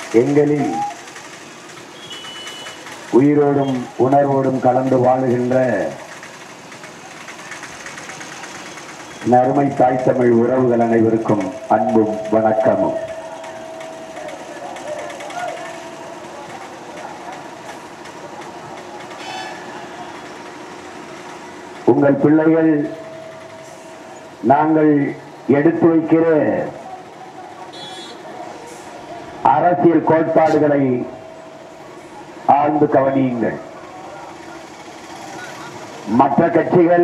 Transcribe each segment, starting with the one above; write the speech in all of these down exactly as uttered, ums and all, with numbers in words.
எங்களில் உயிரோடும் உணர்வோடும் கலந்து வாழுகின்ற அருமை தாய் தமிழ் உறவுகள் அனைவருக்கும் அன்பும் வணக்கமும். உங்கள் பிள்ளைகள் நாங்கள் எடுத்து வைக்கிற அரசியல் கோட்பாடுகளை ஆழ்ந்து கவனியுங்கள். மற்ற கட்சிகள்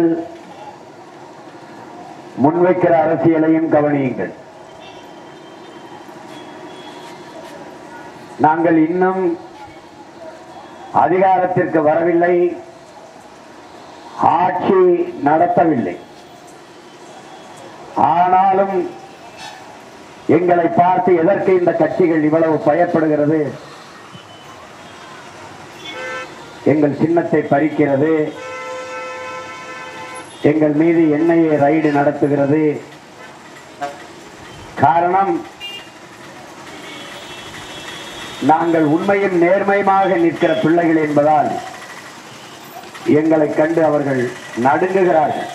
முன்வைக்கிற அரசியலையும் கவனியுங்கள். நாங்கள் இன்னும் அதிகாரத்திற்கு வரவில்லை, ஆட்சி நடத்தவில்லை. ஆனாலும் எங்களை பார்த்து எதற்கு இந்த கட்சிகள் இவ்வளவு பயப்படுகிறது? எங்கள் சின்னத்தை பறிக்கிறது, எங்கள் மீது எண்ணெயை ரைடு நடத்துகிறது. காரணம், நாங்கள் உண்மையும் நேர்மையாக நிற்கிற பிள்ளைகள் என்பதால் எங்களை கண்டு அவர்கள் நடுங்குகிறார்கள்.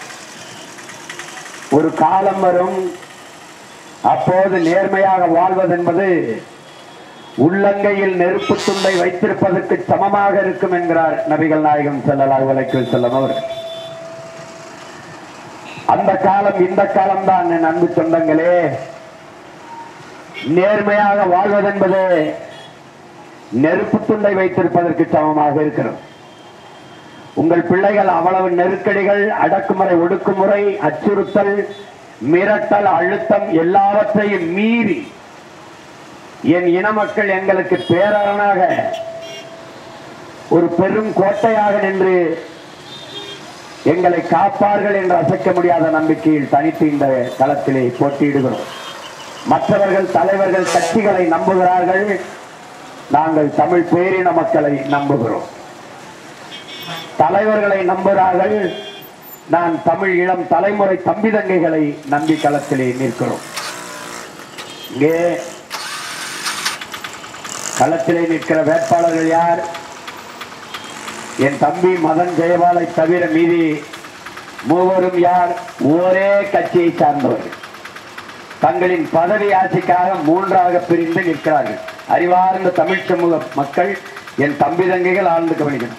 ஒரு காலம் வரும், அப்போது நேர்மையாக வாழ்வதென்பது உள்ளங்கையில் நெருப்பு துண்டை வைத்திருப்பதற்கு சமமாக இருக்கும் என்கிறார் நபிகள் நாயகம் ஸல்லல்லாஹு அலைஹி வஸல்லம் அவர்கள். அந்த காலம் இந்த காலம்தான் என் அன்பு சொந்தங்களே. நேர்மையாக வாழ்வதென்பது நெருப்பு துண்டை வைத்திருப்பதற்கு சமமாக இருக்கிறது. உங்கள் பிள்ளைகள் அவ்வளவு நெருக்கடிகள், அடக்குமுறை, ஒடுக்குமுறை, அச்சுறுத்தல், மிரட்டல், அழுத்தம் எல்லாவற்றையும் மீறி என் இன மக்கள் எங்களுக்கு பேரரணாக ஒரு பெரும் கோட்டையாக நின்று எங்களை காப்பார்கள் என்று அசைக்க முடியாத நம்பிக்கையில் தனித்து இந்த களத்திலே போட்டியிடுகிறோம். மற்றவர்கள் தலைவர்கள் கட்சிகளை நம்புகிறார்கள், நாங்கள் தமிழ் பேரின மக்களை நம்புகிறோம். தலைவர்களை நம்புகிறார்கள், நான் தமிழ் இளம் தலைமுறை தம்பி தங்கைகளை நம்பி களத்திலே நிற்கிறோம். இங்கே களத்திலே நிற்கிற வேட்பாளர்கள் யார்? என் தம்பி மதன் ஜெயபாலை தவிர மீதி மூவரும் யார்? ஒரே கட்சியை சார்ந்தவர்கள். தங்களின் பதவி ஆட்சிக்காக மூன்றாக பிரிந்து நிற்கிறார்கள். அறிவார்ந்த தமிழ் சமூக மக்கள், என் தம்பி தங்கைகள் ஆழ்ந்து கவனிக்கணும்.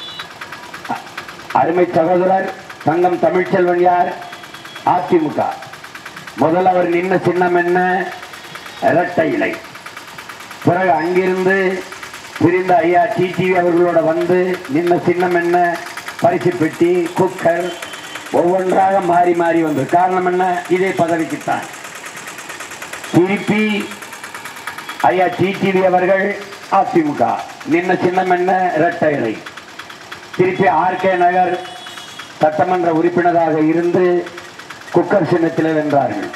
அருமை சகோதரர் தங்கம் தமிழ்ச்செல்வன் யார்? அதிமுக. முதல் அவர் நின்ன சின்னம் என்ன? இரட்டை இலை. பிறகு அங்கிருந்து பிரிந்த ஐயா டிடிவி அவர்களோட வந்து நின்ன சின்னம் என்ன? பரிசு பெட்டி, குக்கர், ஒவ்வொன்றாக மாறி மாறி வந்தது. காரணம் என்ன? இதே பதவிக்குத்தான். திருப்பி ஐயா டிடிவி அவர்கள் அதிமுக, நின்ன சின்னம் என்ன? இரட்டை இலை. திருப்பி ஆர் கே நகர் சட்டமன்ற உறுப்பினராக இருந்து குக்கர் சின்னத்தில் வென்றார்கள்.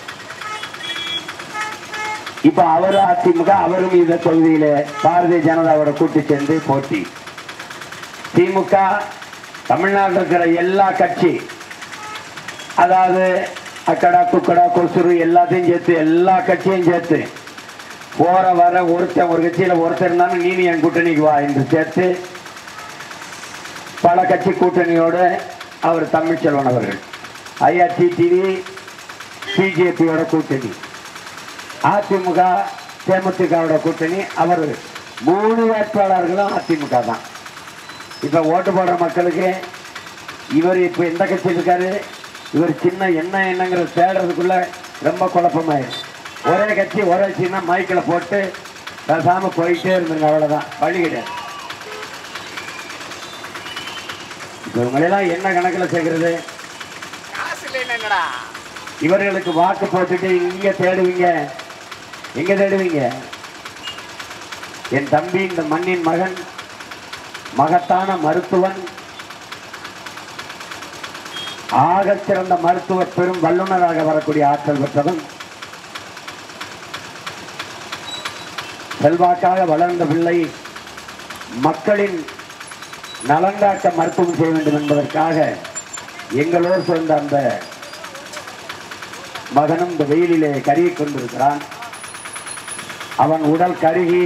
இப்ப அவரு அதிமுக, அவரும் இந்த தொகுதியில பாரதிய ஜனதாவோட கூட்டி சேர்ந்து போட்டி. திமுக தமிழ்நாட்டில் இருக்கிற எல்லா கட்சி, அதாவது அக்கடா துக்கடா கொசுறு எல்லாத்தையும் சேர்த்து எல்லா கட்சியும் சேர்த்து போற வர ஒருத்தர் ஒரு கட்சியில ஒருத்தர் இருந்தாலும் நீ என் கூட்டணிக்கு வா என்று சேர்த்து பல கட்சி கூட்டணியோடு அவர் தமிழ்ச்செல்வன் அவர்கள், ஐயா டிடிவி பிஜேபியோட கூட்டணி, அதிமுக தேமுதிகவோட கூட்டணி, அவர் மூணு வேட்பாளர்களும் அதிமுக தான். இப்ப ஓட்டு போடுற மக்களுக்கு இவர் இப்ப எந்த கட்சியில் இருக்காரு, இவர் சின்ன என்ன என்னங்கிற தேடுறதுக்குள்ள ரொம்ப குழப்பமாயிரு. ஒரே கட்சி ஒரே சின்ன மைக்கில் போட்டு பேசாம போயிட்டே இருந்துங்க, அவ்வளவுதான், வழி கிடையாது. இவங்களெல்லாம் என்ன கணக்கில் சேர்க்கிறது? இவர்களுக்கு வாக்கு போட்டுட்டு இங்க தேடுவீங்க, எங்க தேடுவீங்க? என் தம்பி இந்த மண்ணின் மகன், மகத்தான மருத்துவன், ஆக சிறந்த மருத்துவர், பெரும் வல்லுநராக வரக்கூடிய ஆற்றல் பெற்றவன், செல்வாக்காக வளர்ந்த பிள்ளை, மக்களின் நலங்காக்க மருத்துவம் செய்ய வேண்டும் என்பதற்காக எங்களோடு சேர்ந்த அந்த மகனும் இந்த வெயிலிலே கருகி கொண்டிருக்கிறான். அவன் உடல் கருகி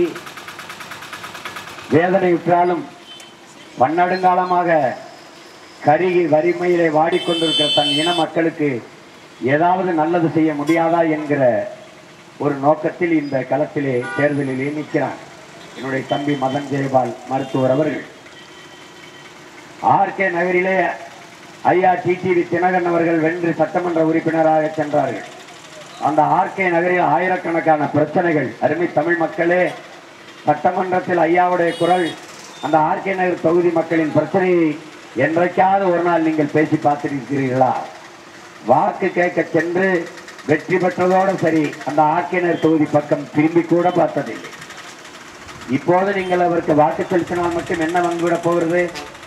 வேதனையுற்றாலும் பன்னெடுங்காலமாக கருகி வறுமையிலே வாடிக்கொண்டிருக்கிற தன் இன மக்களுக்கு ஏதாவது நல்லது செய்ய முடியாதா என்கிற ஒரு நோக்கத்தில் இந்த களத்திலே தேர்தலிலே நிற்கிறான் என்னுடைய தம்பி மதன் ஜெயபால் மருத்துவர் அவர்கள். ஆர் கே நகரிலே ஐயா டிடிவி தினகரன் அவர்கள் வென்று சட்டமன்ற உறுப்பினராக சென்றார்கள். அந்த ஆர் கே நகரில் ஆயிரக்கணக்கான பிரச்சனைகள். அருமை தமிழ் மக்களே, சட்டமன்றத்தில் ஐயாவுடைய குரல் அந்த ஆர் கே நகர் தொகுதி மக்களின் பிரச்சனையை என்றைக்காவது ஒரு நாள் நீங்கள் பேசி பார்த்திருக்கிறீர்களா? வாக்கு கேட்க சென்று வெற்றி பெற்றதோடு சரி, அந்த ஆர் கே நகர் தொகுதி பக்கம் திரும்பி கூட பார்த்ததில்லை. இப்போது நீங்கள் அவருக்கு வாக்கு செலுத்தினால் மட்டும் என்ன வந்துவிட போகிறது?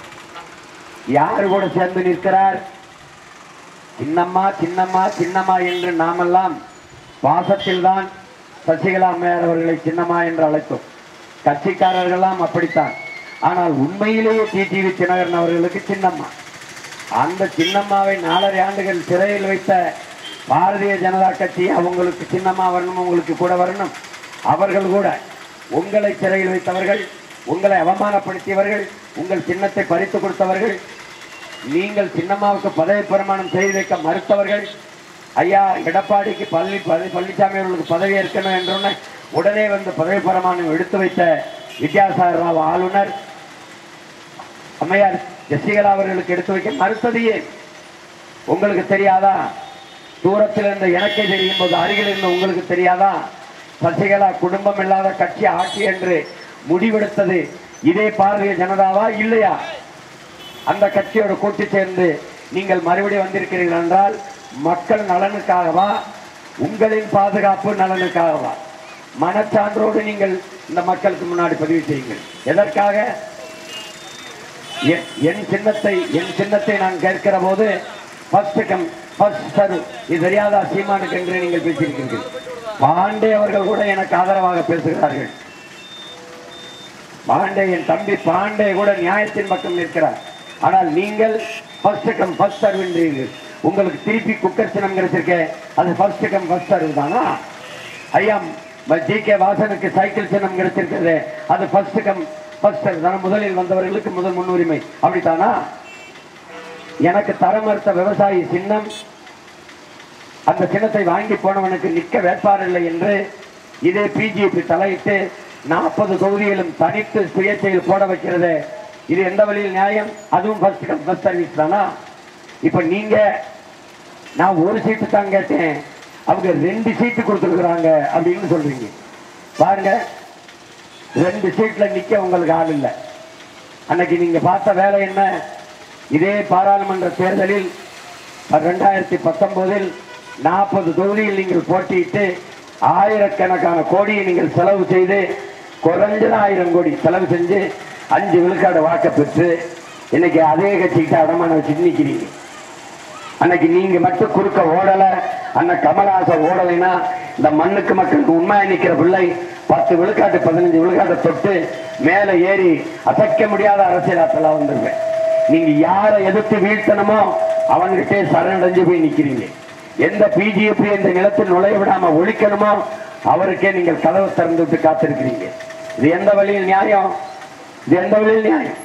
யாரு கூட சேர்ந்து நிற்கிறார்? சின்னம்மா சின்னம்மா சின்னம்மா என்று நாமெல்லாம் பாசத்தில் தான் சசிகலா அம்மையார் அவர்களை சின்னம்மா என்று அழைத்தோம். கட்சிக்காரர்கள்லாம் அப்படித்தான். ஆனால் உண்மையிலேயே டிடிவி தினகரன் அவர்களுக்கு சின்னம்மா. அந்த சின்னம்மாவை நாலரை ஆண்டுகள் சிறையில் வைத்த பாரதிய ஜனதா கட்சி அவங்களுக்கு சின்னம்மா வரணும், உங்களுக்கு கூட வரணும். அவர்கள் கூட உங்களை சிறையில் வைத்தவர்கள், உங்களை அவமானப்படுத்தியவர்கள், உங்கள் சின்னத்தை பறித்து கொடுத்தவர்கள், நீங்கள் சின்னம்மாவுக்கு பதவி பிரமாணம் செய்து வைக்க மறுத்தவர்கள், ஐயா எடப்பாடிக்கு பள்ளி பழனிசாமி அவர்களுக்கு பதவி ஏற்கணும் என்றுன்னு உடனே வந்து பதவி பிரமாணம் எடுத்து வைத்த வித்யாசாகர் ராவ் ஆளுநர், அம்மையார் சசிகலா அவர்களுக்கு எடுத்து வைக்க மறுத்ததையே உங்களுக்கு தெரியாதா? தூரத்தில் இருந்த எனக்கே தெரியும் போது அருகில் இருந்த உங்களுக்கு தெரியாதா? சசிகலா குடும்பம் இல்லாத கட்சி ஆட்சி என்று முடிவெடுத்தது இதே பாரதிய ஜனதாவா இல்லையா? அந்த கட்சியோடு கூட்டி சேர்ந்து நீங்கள் மறுபடியும் வந்திருக்கிறீர்கள் என்றால் மக்கள் நலனுக்காகவா, உங்களின் பாதுகாப்பு நலனுக்காகவா? மனச்சான்றோடு நீங்கள் இந்த மக்களுக்கு முன்னாடி பதிவு செய்யுங்கள். எதற்காக? என் சின்னத்தை என் சின்னத்தை நான் கேட்கிற போது இது தெரியாதா சீமானுக்கு என்று நீங்கள் பேசியிருக்கிறீர்கள். பாண்டே அவர்கள் கூட எனக்கு ஆதரவாக பேசுகிறார்கள். பாண்டே, என் தம்பி பாண்டே கூட நியாயத்தின் பக்கம் நிற்கிறார். ஆனால் நீங்கள் ஃபர்ஸ்ட் கம் ஃபர்ஸ்ட் சர்வ் என்றீர்கள். உங்களுக்கு திருப்பி குக்கர் சின்னம் கிடைச்சிருக்க, அது ஃபர்ஸ்ட் கம் ஃபர்ஸ்ட் சர்வ் தானா? ஐயா ஜி கே வாசனுக்கு சைக்கிள் சின்னம் கிடைச்சிருக்கிறது, அது ஃபர்ஸ்ட் கம் ஃபர்ஸ்ட் சர்வ் தானே? முதலில் வந்தவர்களுக்கு முதல் முன்னுரிமை, அப்படித்தானா? எனக்கு தர மறுத்த விவசாயி சின்னம், அந்த சின்னத்தை வாங்கி போனவனுக்கு நிற்க வேட்பாரில்லை என்று இதே பிஜேபி தலையிட்டு நாற்பது தொகுதிகளும் தனித்து சுயேட்சையில் போட வைக்கிறது. இது எந்த வழியில் நியாயம்? அதுவும் ஃபர்ஸ்ட் கம் ஃபர்ஸ்ட் சர்வீஸ் தானா? இப்ப நீங்க நான் ஒரு சீட்டு தான் கேட்டேன், அவங்க ரெண்டு சீட்டு கொடுத்துருக்குறாங்க அப்படின்னு சொல்றீங்க. பாருங்க, ரெண்டு சீட்ல நிக்க உங்களுக்கு ஆள் இல்லை. அன்னைக்கு நீங்க பார்த்த வேலை என்ன? இதே பாராளுமன்ற தேர்தலில் இரண்டாயிரத்தி பத்தொன்பதில் நாற்பது தொகுதியில் நீங்கள் போட்டியிட்டு ஆயிரக்கணக்கான கோடியை நீங்கள் செலவு செய்து, குறைஞ்சது ஆயிரம் கோடி செலவு செஞ்சு அஞ்சு விழுக்காடு வாக்க பெற்று இன்னைக்கு அதே கட்சிக்கிட்ட அடமான வச்சுட்டு நிற்கிறீங்க. அன்னைக்கு நீங்க மட்டும் குறுக்க ஓடலை, அண்ணன் கமலஹாசன் ஓடலைன்னா இந்த மண்ணுக்கு மக்களுக்கு உண்மையா நிற்கிற பிள்ளை பத்து விழுக்காட்டு பதினஞ்சு விழுக்காட்டை தொட்டு மேல ஏறி அசைக்க முடியாத அரசியலாற்றலாம் வந்துருவேன். நீங்க யாரை எதிர்த்து வீழ்த்தணுமோ அவன்கிட்டே சரணடைஞ்சு போய் நிக்கிறீங்க. எந்த பிஜேபி இந்த நிலத்தில் நுழைய விடாம ஒழிக்கணுமோ அவருக்கே நீங்கள் கதவு திறந்து விட்டு காத்திருக்கிறீங்க. இது எந்த வழியில் நியாயம்? இது எந்த வழியில் நியாயம்?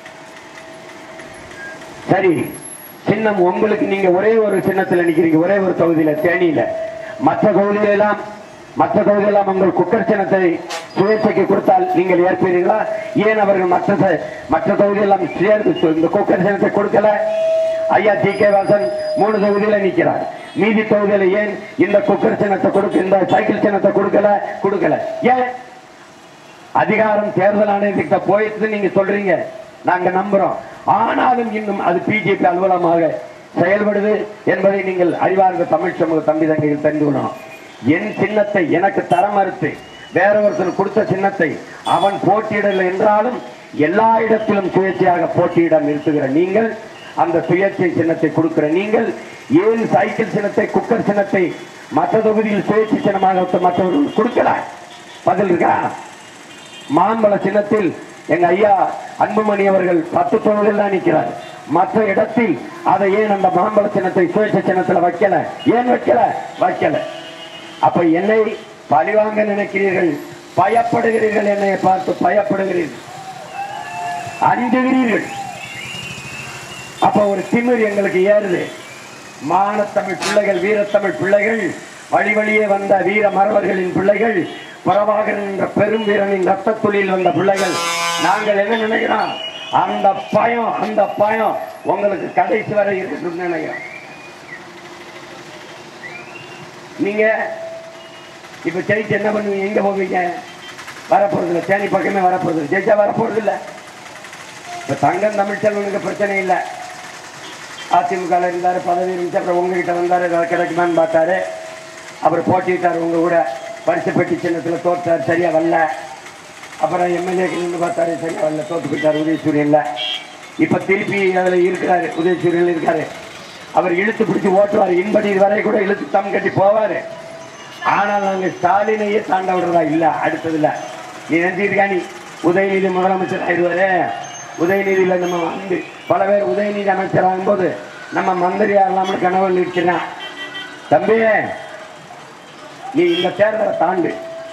சரி, சின்னம் உங்களுக்கு, நீங்க ஒரே ஒரு சின்னத்தில் நிக்கிறீங்க, ஒரே ஒரு தொகுதியில தேனியில. மற்ற தொகுதியிலெல்லாம் மற்ற தொகுதியெல்லாம் உங்கள் குக்கர் சின்னத்தை சுயேட்சைக்கு கொடுத்தால் நீங்கள் ஏற்பீர்களா? ஏன் அவர்கள் மற்ற மற்ற தொகுதியெல்லாம் இந்த குக்கர் சின்னத்தை கொடுக்கல? ஐயா டி கே வாசன் மூணு தொகுதியில நிற்கிறார், மீதி தொகுதியில ஏன் இந்த குக்கர் சின்னத்தை கொடுக்க, இந்த சைக்கிள் சின்னத்தை கொடுக்கல கொடுக்கல ஏன்? அதிகாரம் தேர்தல் ஆணையத்திட்ட போயிட்டு நீங்க சொல்றீங்க, நாங்க நம்புறோம். ஆனாலும் இன்னும் அது பிஜேபி அலுவலமாக செயல்படுது என்பதை நீங்கள் அறிவார்ந்த தமிழ் சமூக தம்பி தங்கைகள் தெரிந்து கொள்ளணும். என் சின்னத்தை எனக்கு தர மறுத்து வேற ஒருத்தர் கொடுத்த சின்னத்தை அவன் போட்டியிடல என்றாலும் எல்லா இடத்திலும் சுயேட்சையாக போட்டியிட நிறுத்துகிற நீங்கள், அந்த சுயேட்சை சின்னத்தை கொடுக்கிற நீங்கள் ஏன் சைக்கிள் சின்னத்தை, குக்கர் சின்னத்தை மற்ற தொகுதியில் சுயேட்சை சின்னமாக மற்றவர்கள் கொடுக்கல? பதில் இருக்கா? மாம்பழ சின்னத்தில் எங்க ஐயா அன்புமணி அவர்கள் பத்து தொகுதியில் தான் நிற்கிறார். மற்ற இடத்தில் அதை ஏன் அந்த மாம்பழ சின்னத்தை சுயேட்சை சின்னத்தில் வைக்கல? ஏன் வைக்கல? வைக்கல. அப்ப என்னை பழிவாங்க நினைக்கிறீர்கள், பயப்படுகிறீர்கள், என்னை பார்த்து பயப்படுகிறீர்கள், அஞ்சுகிறீர்கள். அப்ப ஒரு திமிர் எங்களுக்கு ஏறுது. மானத்தமிழ் பிள்ளைகள், வீரத்தமிழ் பிள்ளைகள், வழி வழியே வந்த வீர மறவர்களின் பிள்ளைகள், பிரபாகரன் என்ற பெரும் வீரனின் ரத்த துளியில் வந்த பிள்ளைகள். நாங்கள் என்ன நினைக்கிறோம்? அந்த பயம் அந்த பயம் உங்களுக்கு கடைசி வரை இருக்கணும்னு நினைக்கிறோம். நீங்க இப்ப ஜெயிச்சு என்ன பண்ணுவீங்க? எங்க போவீங்க? வரப்போறது இல்லை. தேனி பக்கமே வரப்போறது இல்லை. ஜெயிச்சா வரப்போறது இல்லை. இப்ப தங்கம் தமிழ்ச்செல்வனுக்கு பிரச்சனை இல்லை. அதிமுக இருந்தாரு, பதவி இருந்துச்சு. அப்புறம் உங்ககிட்ட வந்தாரு, கிடைக்குமான்னு பார்த்தாரு. அப்புறம் போட்டிட்டார் உங்க கூட, பரிசு பெட்டி சின்னத்தில் தோற்றார், சரியா வரல. அப்புறம் எம்எல்ஏக்கு நின்று பார்த்தாரு, சரியா வரல, தோற்று போயிட்டார் உதயசூரியன்ல. இப்ப திருப்பி அதுல இருக்கிறாரு, உதயசூரியன் இருக்காரு. அவர் இழுத்து பிடிச்சி ஓட்டுவார், இன்படி வரை கூட இழுத்து தம் கட்டி போவாரு. ஆனால் நாங்க ஸ்டாலினையே தாண்ட விடுறதா இல்ல. அடுத்ததுல நீ நினைச்சிருக்கா, நீ உதயநிதி முதலமைச்சர் ஆயிடுவாரு. உதயநிதியில நம்ம வந்து பல பேர் உதயநிதி அமைச்சர் ஆகும் போது நம்ம மந்திரியா இல்லாம கனவு இருக்கிறான். தம்பி, நீ இந்த தேர்தலை தாண்டு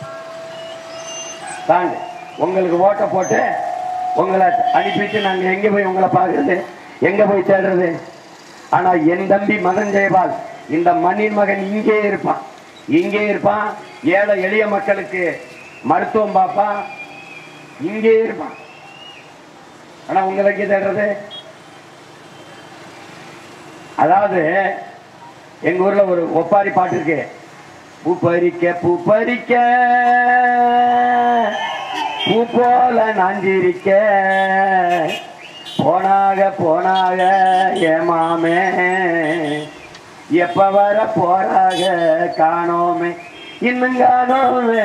தாண்டு உங்களுக்கு ஓட்ட போட்டு உங்களை அனுப்பிட்டு நாங்க எங்க போய் உங்களை பார்க்கறது, எங்க போய் தேடுறது? ஆனா என் தம்பி மதன் ஜெயபால் இந்த மண்ணின் மகன் இங்கே இருப்பான், இங்கே இருப்பான். ஏழை எளிய மக்களுக்கு மருத்துவம் பார்ப்பான், இங்கே இருப்பான். ஆனா உங்களுக்கு தேடுறது. அதாவது எங்க ஊர்ல ஒரு ஒப்பாரி பாட்டு இருக்கு. பூ பறிக்க பூ பறிக்க பூ போல நாஞ்சிரிக்க போனாக போனாக ஏமாமே எப்ப வர போறாக காணோமே இன்னும் காணோமே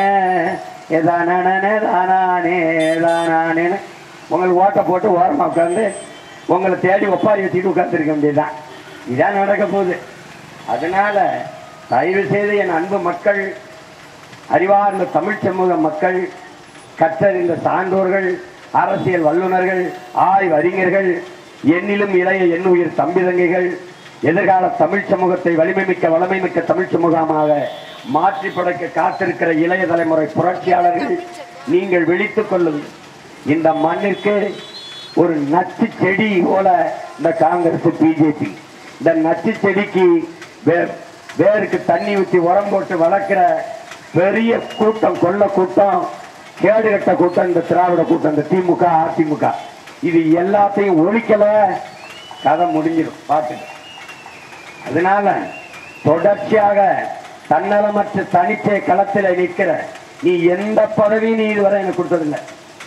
ஏதானே தானானே தானானே. உங்களுக்கு ஓட்ட போட்டு ஓரமா உட்காந்து உங்களை தேடி ஒப்பாரி வச்சுட்டு உட்காந்துருக்க வேண்டியதுதான். இதான் நடக்க போகுது. அதனால தயவு செய்து என் அன்பு மக்கள், அறிவார்ந்த தமிழ் சமூக மக்கள், கற்றறிந்த சான்றோர்கள், அரசியல் வல்லுநர்கள், ஆய்வு அறிஞர்கள், என்னிலும் இளைய எண்ணுயிர் தம்பிதங்கைகள், எதிர்கால தமிழ் சமூகத்தை வலிமை மிக்க வளமை மிக்க தமிழ் சமூகமாக மாற்றி படைக்க காத்திருக்கிற இளைய தலைமுறை புரட்சியாளர்கள், நீங்கள் விழித்துக் கொள்ளுங்கள். இந்த மண்ணிற்கு ஒரு நச்சு செடி போல இந்த காங்கிரஸ் பிஜேபி, இந்த நச்சு செடிக்கு வேருக்கு தண்ணி ஊற்றி உரம் போட்டு வளர்க்கிற பெரிய கூட்டம், கொள்ள கூட்டம், கேடுகட்ட கூட்டம் இந்த திராவிட கூட்டம், இந்த திமுக அதிமுக. இது எல்லாத்தையும் ஒழிக்கல, கதை முடிஞ்சிடும் பார்த்துக்க. அதனால தொடர்ச்சியாக தன்னலமற்ற தனிச்சை களத்தில் நிற்கிற நீ எந்த பதவியும் நீ இதுவரை எனக்கு கொடுத்ததில்லை,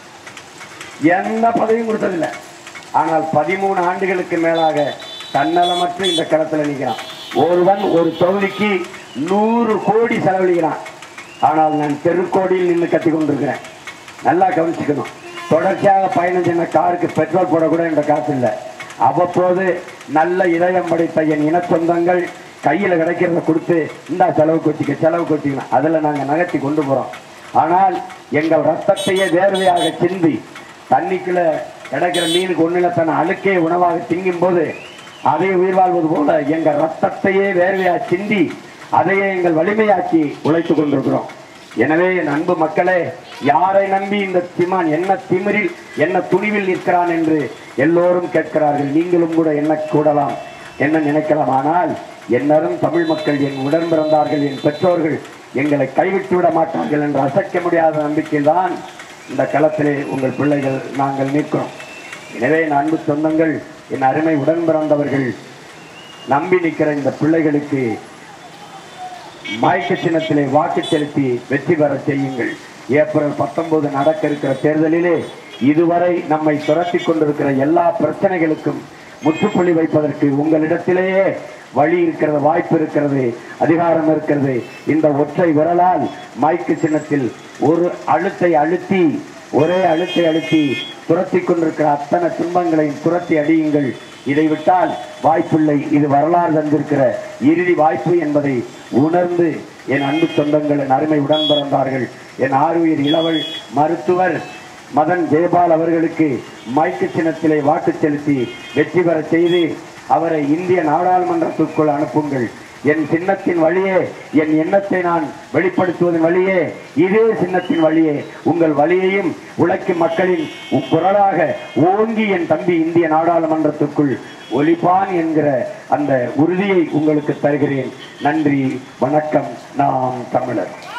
எந்த பதவியும் கொடுத்ததில்லை. ஆனால் பதிமூணு ஆண்டுகளுக்கு மேலாக தன்னலமற்ற இந்த களத்தில் நிற்கிறான். ஒருவன் ஒரு தொகுதிக்கு நூறு கோடி செலவழிக்கிறான். ஆனால் நான் தெருக்கோடியில் நின்று கட்டி கொண்டிருக்கிறேன். நல்லா கவனிச்சுக்கணும். தொடர்ச்சியாக பயணம் சென்ன காருக்கு பெட்ரோல் போட கூட என்ற காசு இல்லை. அவ்வப்போது நல்ல இதயம் படைத்த என் இன சொந்தங்கள் கையில் கிடைக்கிறத கொடுத்து இந்தா செலவு கொச்சிக்க செலவு கொச்சிக்கலாம், அதில் நாங்கள் நகர்த்தி கொண்டு போகிறோம். ஆனால் எங்கள் ரத்தத்தையே வேர்வையாக சிந்தி தண்ணிக்குள்ள கிடைக்கிற மீனுக்கு ஒன்றில் தன் அழுக்கே உணவாக திங்கும் போது அதை உயிர் வாழ்வது போல எங்கள் ரத்தத்தையே வேர்வையாக சிந்தி அதையே எங்கள் வலிமையாக்கி உழைத்து கொண்டிருக்கிறோம். எனவே என் அன்பு மக்களே, யாரை நம்பி இந்த திமான் என்ன திமிரில் என்ன துணிவில் நிற்கிறான் என்று எல்லோரும் கேட்கிறார்கள். நீங்களும் கூட என்ன கூடலாம், என்ன நினைக்கலாம். ஆனால் என்னரும் தமிழ் மக்கள், என் உடன் பிறந்தார்கள், என் பெற்றோர்கள் எங்களை கைவிட்டு விட மாட்டார்கள் என்ற அசைக்க முடியாத நம்பிக்கையில் இந்த களத்திலே உங்கள் பிள்ளைகள் நாங்கள் நிற்கிறோம். எனவே என் அன்பு சொந்தங்கள், என் அருமை உடன் பிறந்தவர்கள், நம்பி நிற்கிற இந்த பிள்ளைகளுக்கு மயக்க சின்னத்திலே வாக்கு செலுத்தி வெற்றி பெற செய்யுங்கள். ஏப்ரல் பத்தொன்பது நடக்க இருக்கிற தேர்தலிலே இதுவரை நம்மை துரத்தி கொண்டிருக்கிற எல்லா பிரச்சனைகளுக்கும் முற்றுப்புள்ளி வைப்பதற்கு உங்களிடத்திலேயே வழி இருக்கிறது, வாய்ப்பு இருக்கிறது, அதிகாரம் இருக்கிறது. இந்த ஒற்றை விரலால் மைக்கு சின்னத்தில் ஒரு அழுத்தை அழுத்தி ஒரே அழுத்தை அழுத்தி துரத்தி கொண்டிருக்கிற அத்தனை துன்பங்களையும் துரத்தி அடியுங்கள். இதை விட்டால் வாய்ப்பில்லை. இது வரலாறு தந்திருக்கிற இறுதி வாய்ப்பு என்பதை உணர்ந்து என் அன்பு சொந்தங்கள், என் அருமை உடன் பிறந்தார்கள், என் ஆறுயிர் இளவல் மருத்துவர் மதன் ஜெயபால் அவர்களுக்கு மைக்கு சின்னத்திலே வாக்கு செலுத்தி வெற்றி பெற செய்து அவரை இந்திய நாடாளுமன்றத்திற்குள் அனுப்புங்கள். என் சின்னத்தின் வழியே என் எண்ணத்தை நான் வெளிப்படுத்துவதன் வழியே இதே சின்னத்தின் வழியே உங்கள் வழியையும் உழைக்கும் மக்களின் குரலாக ஓங்கி என் தம்பி இந்திய நாடாளுமன்றத்துக்குள் ஒலிப்பான் என்கிற அந்த உறுதியை உங்களுக்கு தருகிறேன். நன்றி, வணக்கம். நாம் தமிழர்.